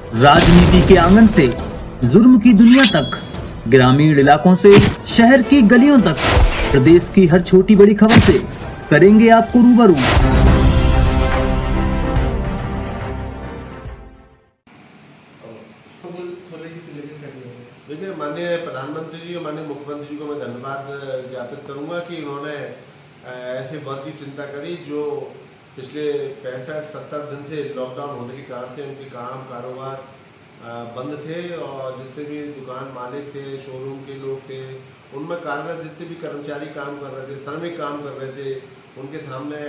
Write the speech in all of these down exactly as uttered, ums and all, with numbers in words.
राजनीति के आंगन से जुर्म की दुनिया तक, ग्रामीण इलाकों से शहर की गलियों तक, प्रदेश की हर छोटी बड़ी खबर से करेंगे आपको रूबरू। देखिए, माननीय प्रधानमंत्री जी और माननीय मुख्यमंत्री जी को मैं धन्यवाद ज्ञापित करूंगा कि इन्होंने ऐसे वर्ग की चिंता करी जो पिछले पैंसठ सत्तर दिन से लॉकडाउन होने के कारण से उनके काम कारोबार बंद थे और जितने भी दुकान मालिक थे, शोरूम के लोग थे, उनमें कार्यरत जितने भी कर्मचारी काम कर रहे थे, श्रमिक काम कर रहे थे, उनके सामने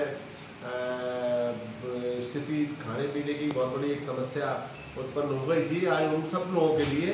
स्थिति खाने पीने की बहुत बड़ी एक समस्या उत्पन्न हो गई थी। आज उन सब लोगों के लिए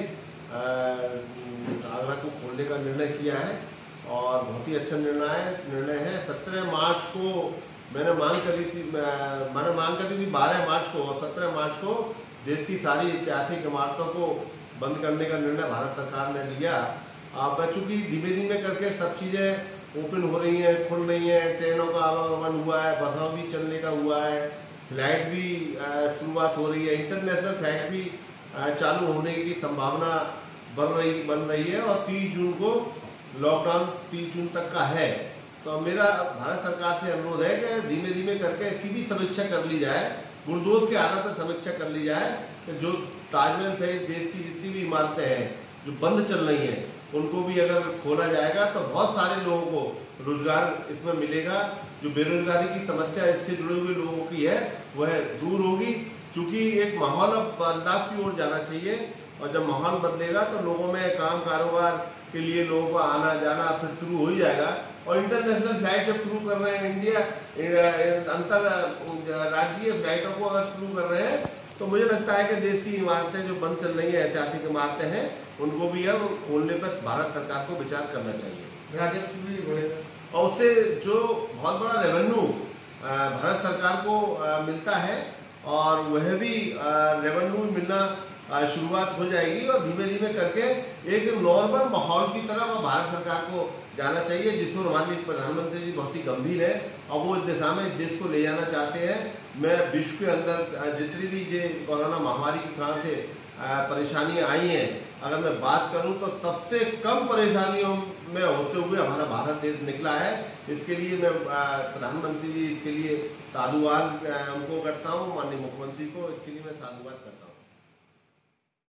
आगरा को खोलने का निर्णय किया है और बहुत ही अच्छा निर्णय निर्णय है। सत्रह मार्च को मैंने मांग करी थी मैंने मांग करी थी बारह मार्च को, और सत्रह मार्च को देश की सारी ऐतिहासिक इमारतों को बंद करने का निर्णय भारत सरकार ने लिया। अब चूँकि धीमे धीमे करके सब चीज़ें ओपन हो रही हैं, खुल रही हैं, ट्रेनों का आवागमन हुआ है, बसों भी चलने का हुआ है, फ्लाइट भी शुरुआत हो रही है, इंटरनेशनल फ्लाइट भी चालू होने की संभावना बन रही बन रही है और तीस जून को लॉकडाउन तीस जून तक का है। तो मेरा भारत सरकार से अनुरोध है कि धीमे धीमे करके इसकी भी समीक्षा कर ली जाए, बुलडोज के आधार पर समीक्षा कर ली जाए कि जो ताजमहल सहित देश की जितनी भी इमारतें हैं जो बंद चल रही हैं उनको भी अगर खोला जाएगा तो बहुत सारे लोगों को रोजगार इसमें मिलेगा। जो बेरोजगारी की समस्या इससे जुड़े हुए लोगों की है वह दूर होगी, क्योंकि एक माहौल अब बदलाव की ओर जाना चाहिए और जब माहौल बदलेगा तो लोगों में काम कारोबार के लिए लोगों को आना जाना फिर शुरू हो ही जाएगा। और इंटरनेशनल फ्लाइट जब शुरू कर रहे हैं, इंडिया अंतर राज्यीय फ्लाइटों को अगर शुरू कर रहे हैं तो मुझे लगता है कि देश की इमारतें जो बंद चल रही हैं, ऐतिहासिक इमारतें हैं, उनको भी अब खोलने पर भारत सरकार को विचार करना चाहिए। राजस्व भी बढ़ेगा और उससे जो बहुत बड़ा रेवेन्यू भारत सरकार को मिलता है और वह भी रेवेन्यू मिलना शुरुआत हो जाएगी और धीमे धीमे करके एक नॉर्मल माहौल की तरफ भारत सरकार को जाना चाहिए, जिसको हमारे प्रधानमंत्री जी बहुत ही गंभीर है और वो इस दिशा में इस देश को ले जाना चाहते हैं। मैं विश्व के अंदर जितनी भी ये कोरोना महामारी के कारण से परेशानियां आई हैं, अगर मैं बात करूं तो सबसे कम परेशानियों में होते हुए हमारा भारत देश निकला है। इसके लिए मैं प्रधानमंत्री जी इसके लिए साधुवाद उनको करता हूँ, माननीय मुख्यमंत्री को इसके लिए मैं साधुवाद करता हूँ।